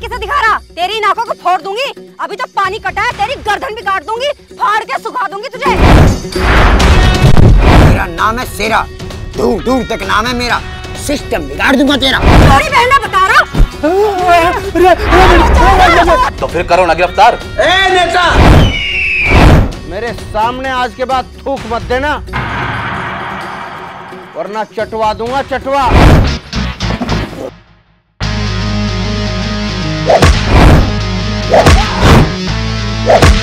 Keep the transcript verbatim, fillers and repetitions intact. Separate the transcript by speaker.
Speaker 1: तरीके से दिखा रहा? तेरी नाकों को फोड़ दूंगी। अभी तो पानी कटा है, तेरी गर्दन भी काट दूंगी, फाड़ के सुखा दूंगी तुझे।
Speaker 2: मेरा नाम है शेरा, दूर दूर तक नाम है मेरा, सिस्टम बिगाड़ दूंगा तेरा।
Speaker 1: सॉरी बहना बता रहा।
Speaker 3: तो फिर करो ना गिरफ्तार।
Speaker 4: ए नेता,
Speaker 5: मेरे सामने आज के बाद थूक मत देना, वरना चटवा दूंगा चटवा।
Speaker 2: Yeah.